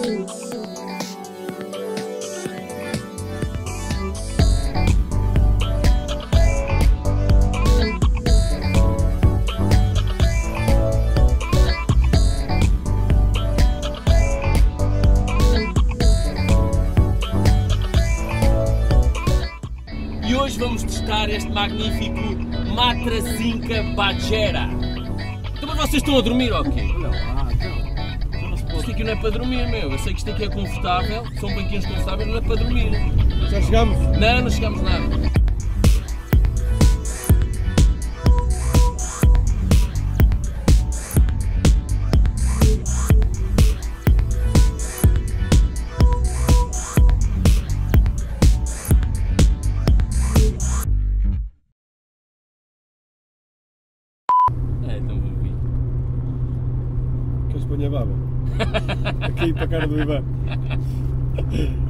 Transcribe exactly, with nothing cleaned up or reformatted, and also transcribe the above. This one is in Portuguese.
E hoje vamos testar este magnífico Matracinca Bajera. Então, mas vocês estão a dormir ou quê? Olha lá, então. Isto aqui não é para dormir, meu. Eu sei que isto aqui é confortável, são banquinhos confortáveis, não é para dormir. Já chegamos? Não, não chegamos nada. É, então vou vir. Queres pôr a baba? Aqui para a cara do Ivan.